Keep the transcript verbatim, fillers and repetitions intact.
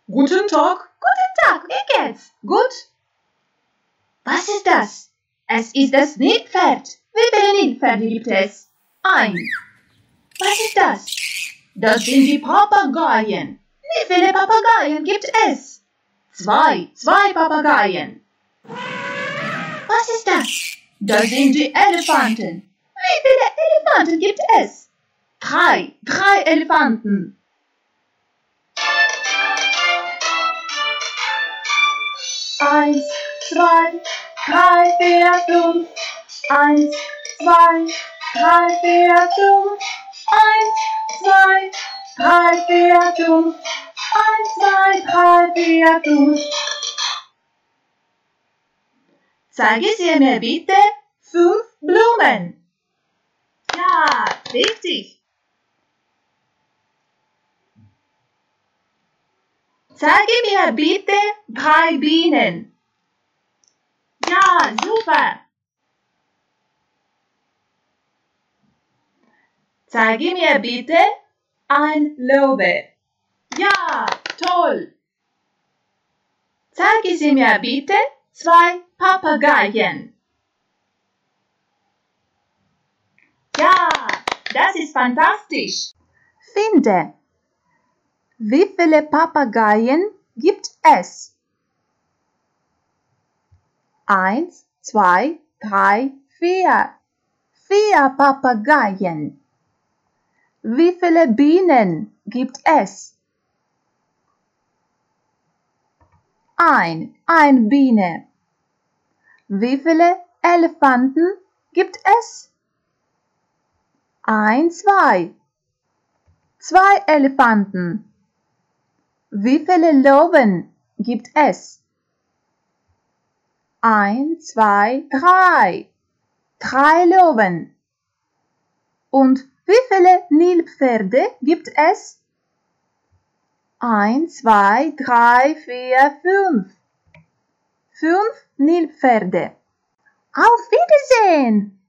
Guten Tag. Guten Tag, wie geht's? Gut. Was ist das? Es ist das Nilpferd. Wie viele Nilpferde gibt es? Ein. Was ist das? Das sind die Papageien. Wie viele Papageien gibt es? Zwei. Zwei Papageien. Was ist das? Das sind die Elefanten. Wie viele Elefanten gibt es? Drei. Drei Elefanten. Eins, zwei, drei, vier, fünf. Eins, zwei, drei, vier, fünf. Eins, zwei, drei, vier, fünf. Eins, zwei, drei, vier, fünf. Zeige Sie mir bitte fünf Blumen. Ja, richtig. Zeige mir bitte drei Bienen. Ja, super. Zeige mir bitte ein Löwe. Ja, toll. Zeige Sie mir bitte zwei Papageien. Ja, das ist fantastisch. Finde. Wie viele Papageien gibt es? Eins, zwei, drei, vier. Vier Papageien. Wie viele Bienen gibt es? Ein, ein Biene. Wie viele Elefanten gibt es? Ein, zwei. Zwei Elefanten. Wie viele Löwen gibt es? Ein, zwei, drei. Drei Löwen. Und wie viele Nilpferde gibt es? Ein, zwei, drei, vier, fünf. Fünf Nilpferde. Auf Wiedersehen!